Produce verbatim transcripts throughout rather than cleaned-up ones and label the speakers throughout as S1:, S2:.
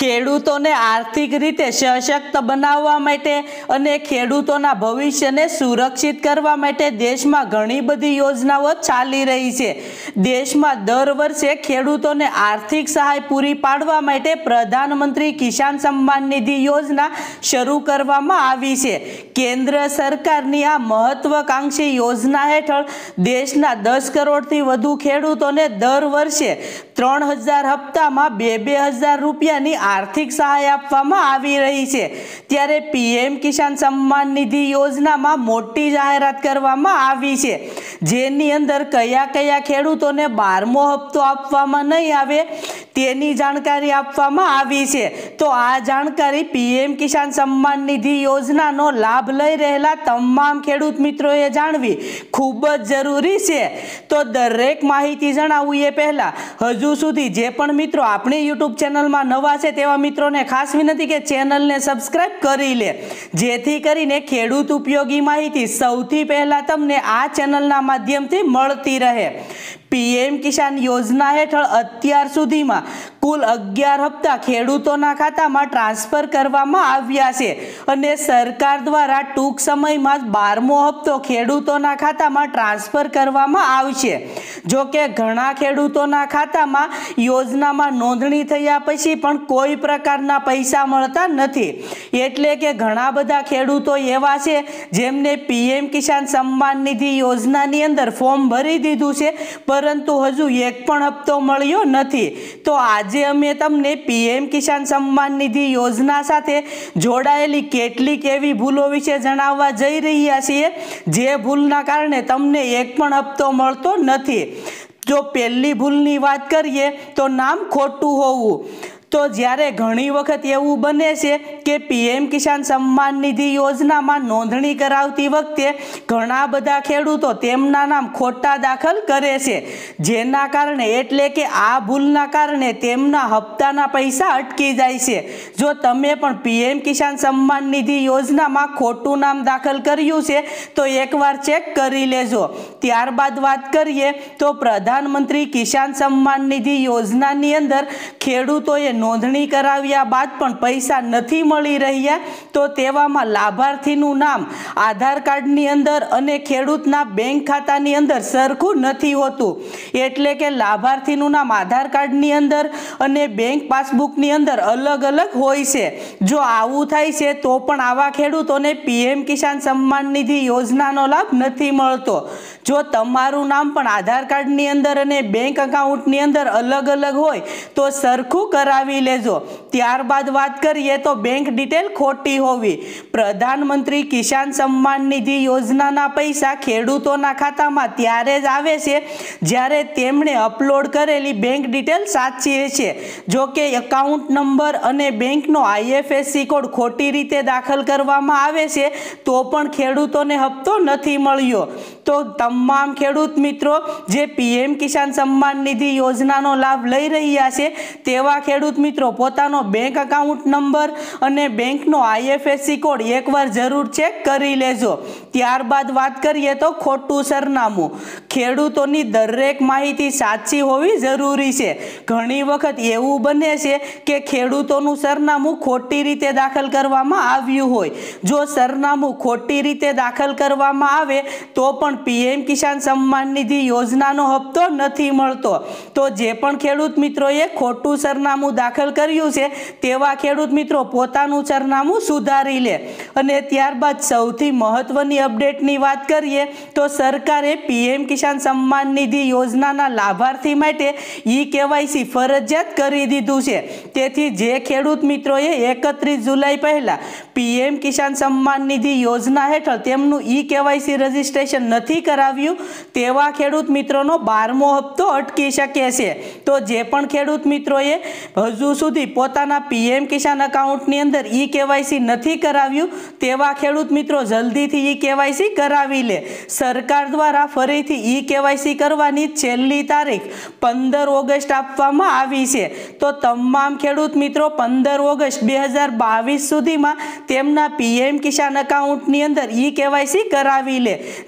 S1: ખેડૂતોને આર્થિક રીતે સશક્ત બનાવવા માટે અને ખેડૂતોના ભવિષ્યને સુરક્ષિત કરવા માટે દેશમાં ઘણી બધી યોજનાઓ ચાલી રહી છે। દેશમાં દર વર્ષે ખેડૂતોને આર્થિક સહાય પૂરી પાડવા માટે પ્રધાનમંત્રી કિસાન સન્માન નિધિ યોજના શરૂ કરવામાં આવી છે। કેન્દ્ર સરકારની આ મહત્વાકાંક્ષી યોજના હેઠળ દેશના દસ કરોડથી વધુ ખેડૂતોને દર વર્ષે ત્રણ હજાર હપ્તામાં બે બે હજાર રૂપિયાની आर्थिक सहाय आपवामां आवी रही छे। त्यारे पीएम किसान सम्मान निधि योजना में मोटी जाहेरात करवामां आवी छे, जेनी अंदर कया कया खेडूतोने बारमो हप्तो आपवामां नहीं आवे तेनी जानकारी आपवामां आवी छे। तो आ जानकारी पीएम किसान सम्मान निधि योजना नो लाभ लई रहेला तमाम खेडूत मित्रोए जाणवी खूब ज जरूरी छे। तो दरेक माहिती जणावुं ए पहेला हजू सुधी जे पण मित्रो आपणी यूट्यूब चेनल में नवा छे तेवा मित्रोने खास विनंती के चेनल ने सब्सक्राइब करी ले, जेथी करीने खेडूत उपयोगी माहिती सौथी पहेला तमने आ चेनलना माध्यमथी मळती रहे। पीएम किसान योजना हेठळ अत्यार सुधीमां कुल अगियार हप्ता खेडूतोना खातामां ट्रांसफर करवामां आव्या छे अने सरकार द्वारा टूंक समयमां ज बारमो हप्तो खेडूतोना खातामां ट्रांसफर करवामां आवशे। जो के घणा खेडूतोना खातामां योजनामां नोंधणी थया पछी पण कोई प्रकारना पैसा मळता नथी, एटले के घणा बधा खेडूतो एवा छे जेमने पीएम किसान सम्मान निधि योजनानी अंदर फॉर्म भरी दीधुं छे परंतु हजू एक पण हप्तो मळ्यो नथी। तो आज अमे तमने पीएम किसान सम्मान निधि योजना साथे जोड़ायेली केटलीक एवी भूलो विषे जणाववा जई रह्या छीए जे भूलना कारणे तमने एक पण हप्तो मळतो नथी। जो पहेली भूलनी वात करीए तो नाम खोटुं होवुं। तो ज्यारे घणी वखत एवुं बने छे के पीएम किसान सम्मान निधि योजना में नोंधणी करावती वखते घणा बधा खेडूतो तेमना नाम खोटा दाखल करे छे, जेना कारणे एटले के आ भूलना कारणे तेमना हप्ताना पैसा अटकी जाय छे। जो तमे पण पीएम किसान सम्मान निधि योजना में खोटुं नाम दाखल कर्युं छे तो एकवार चेक करी लेजो। त्यारबाद वात करीए तो प्रधानमंत्री किसान सम्मान निधि योजनानी अंदर खेडूतोए नोंधणी कराव्या बाद पण पैसा नथी मळी रह्या तो तेवामां लाभार्थीनुं नाम आधार कार्डनी अंदर अने खेडूतना बैंक खातानी अंदर सरखुं नथी होतुं, एटले के लाभार्थीनुं नाम आधार कार्डनी अंदर अने बैंक पासबुकनी अंदर अलग अलग होय छे। जो आवुं थाय छे तो पण आवा खेडूतोने पीएम किसान सम्मान निधि योजनानो लाभ नथी मळतो। जो तमारुं नाम पण आधार कार्डनी अंदर अने बैंक अकाउंटनी अंदर अलग अलग होय तो सरखुं करावी लेजो। त्यारबाद बात करिए तो बैंक डिटेल खोटी होवी। प्रधानमंत्री किसान सम्मान निधि योजनाना पैसा खेडूतोना खातामां त्यारे ज आवे छे ज्यारे तेमणे अपलोड करेली बैंक डिटेल साची छे। जो के अकाउंट नंबर अने बेंकनो आईएफएससी कोड खोटी रीते दाखल करवामां आवे छे तो पण खेडूतोने हप्तो नथी मळ्यो। तो तमाम खेडूत मित्रों जे पीएम किसान सम्मान निधि योजनानो लाभ लई रह्या छे तेवा खेडूत मित्रों पोतानो बैंक अकाउंट नंबर अने बेंकनो आईएफएससी कोड एक बार जरूर चेक करी लेजो। त्यारबाद बात करिए तो खोटुं सरनामું। खेडूतोनी दरेक माहिती साची होवी जरूरी छे। घणी वखत एवुं बने छे के खेडूतोनुं सरनामું खोटी रीते दाखल करवामां आव्युं होय। जो सरनामું खोटी रीते दाखल करवामां आवे तो पण पीएम किसान सम्मान निधि योजनानो हप्तो नथी मळतो। तो जे पण खेडूत मित्रोए खोटुं सरनामું दाखल कर्युं छे तेवा खेडूत मित्रों पोतानुं सरनामું सुधारी ले। अने त्यारबाद सौथी महत्वनी अपडेटनी वात करीए तो सरकारे पीएम किसान सम्मान निधि योजनाना लाभार्थी माटे ई केवायसी फरजियात करी दीधुं छे। तेथी जे खेडूत मित्रोए एकत्रीस जुलाई पहेला पीएम किसान सम्मान निधि योजना हेठळ तेमनुं ई केवायसी रजिस्ट्रेशन नथी कराव्युं तेवा खेडूत मित्रोनो बारमो हप्तो अटकी शके छे। तो जे पण खेडूत मित्रोए हजू सुधी पोताना पीएम किसान अकाउंटनी अंदर ई केवायसी नथी कराव्युं तेवा खेडूत मित्रों जल्दीथी ई केवायसी करावी ले। सरकार द्वारा फरीथी ई केवायसी करवानी छेल्ली तारीख पंदर ऑगस्ट आपवामां आवी छे। तो तमाम खेडूत मित्रों पंदर ऑगस्ट बे हज़ार बावीस सुधीमां तेमना पीएम किसान अकाउंटनी अंदर ई केवायसी करावी ले, जेथी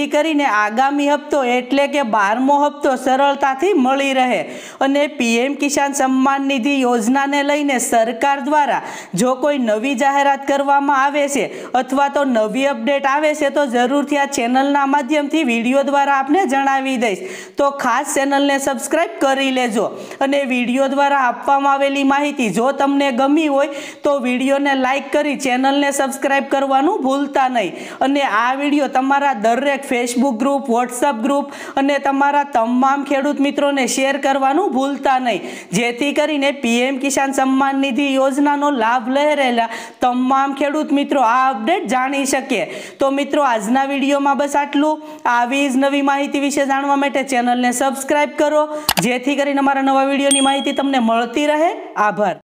S1: કરીને આગામી હપ્તો એટલે કે બારમો હપ્તો સરળતાથી મળી રહે। અને પીએમ કિસાન સન્માન નિધિ યોજનાને લઈને સરકાર દ્વારા જો કોઈ નવી જાહેરાત કરવામાં આવે છે અથવા તો નવી અપડેટ આવે છે તો જરૂરથી આ ચેનલના માધ્યમથી વિડીયો દ્વારા આપને જણાવી દઈશ। તો ખાસ ચેનલને સબસ્ક્રાઇબ કરી લેજો અને વિડીયો દ્વારા આપવામાં આવેલી માહિતી જો તમને ગમી હોય તો વિડીયોને લાઈક કરી ચેનલને સબસ્ક્રાઇબ કરવાનું ભૂલતા નહીં। અને આ વિડીયો તમારા દરેક ફેસબુક ગ્રુપ, વોટ્સઅપ ગ્રુપ અને તમારા તમામ ખેડૂત મિત્રોને શેર કરવાનું ભૂલતા નહીં, જેથી કરીને પીએમ કિસાન સન્માન નિધિ યોજનાનો લાભ લઈ રહેલા તમામ ખેડૂત મિત્રો આ અપડેટ જાણી શકે। તો મિત્રો આજના વિડીયોમાં બસ આટલું। આવી જ નવી માહિતી વિશે જાણવા માટે ચેનલને સબસ્ક્રાઇબ કરો, જેથી કરીને અમારા નવા વિડીયોની માહિતી તમને મળતી રહે। આભાર।